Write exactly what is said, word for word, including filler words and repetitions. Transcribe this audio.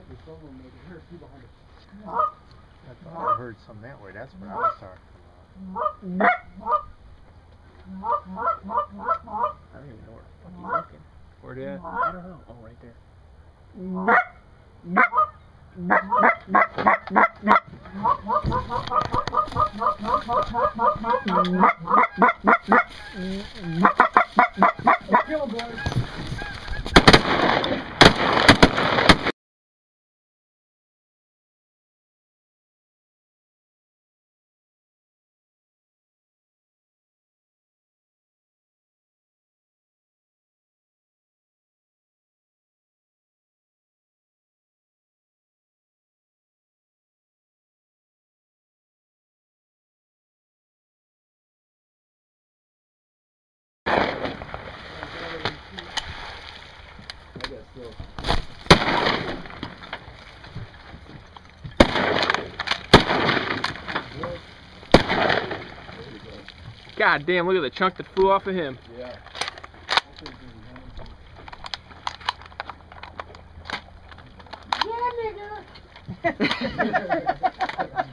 Lucky someone made it. Here, see behind us. I thought I heard some that way. That's what I was talking about. I don't even know where the fuck he's looking. Where they at? I don't know. Oh, right there. Kill him, boys. God damn, look at the chunk that flew off of him. Yeah. Yeah, nigga.